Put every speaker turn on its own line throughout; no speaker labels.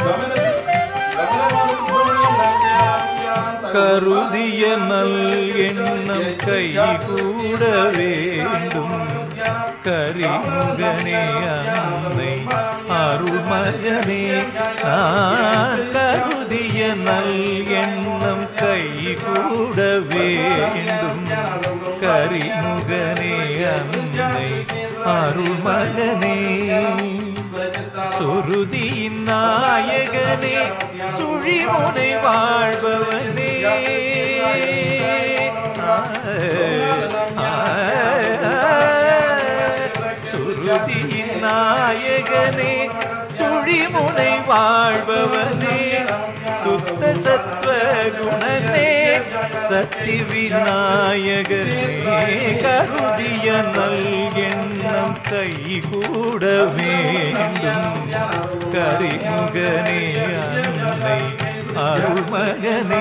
கருதிய நல் எண்ணம் கைகூட வேண்டும். கரிமுகனே அன்னை அருள்மகனே நான் கருதிய நல் எண்ணம் கைகூட வேண்டும். கரிமுகனே அன்னை அருள்மகனே சுருதியின் நாயகனே சுழிமுனை வாழ்பவனே சுருதியின் நாயகனே சுழிமுனை வாழ்பவனே சுத்த சத்வ குணனே சக்தி விநாயகனே கருதிய நல் எண்ணம் கைகூட வேண்டும். கரிமுகனே அன்னை அருள்மகனே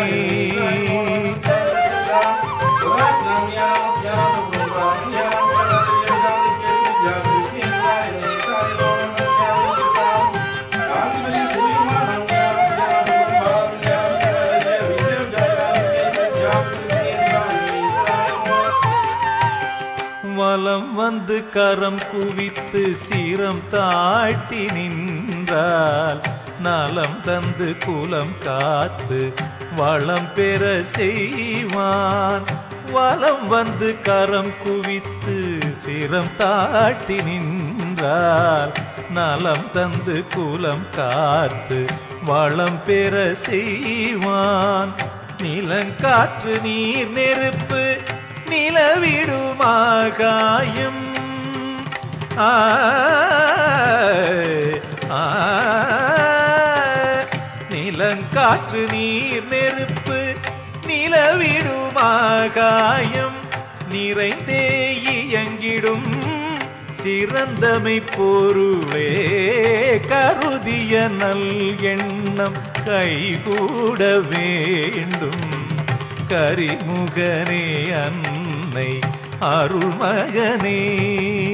வலம் வந்து கரம் குவித்து சீரம் தாழ்த்தி நின்றால் நலம் தந்து குலம் காத்து வளம் பெற செய்வான். வலம் வந்து கரம் குவித்து சீரம் தாழ்த்தி நின்றால் நலம் தந்து குலம் காத்து வளம் பெற செய்வான். நிலங்காற்று நீர் நெருப்பு நிலவிடுமாகாயம் நிலங்காற்று நீர் நெருப்பு நிலவிடுமாகாயம் நிறைந்தே இயங்கிடும் சிறந்தமை பொருளே கருதிய நல் எண்ணம் கைகூட வேண்டும். கரிமுகனே அன்னை அருள்மகனே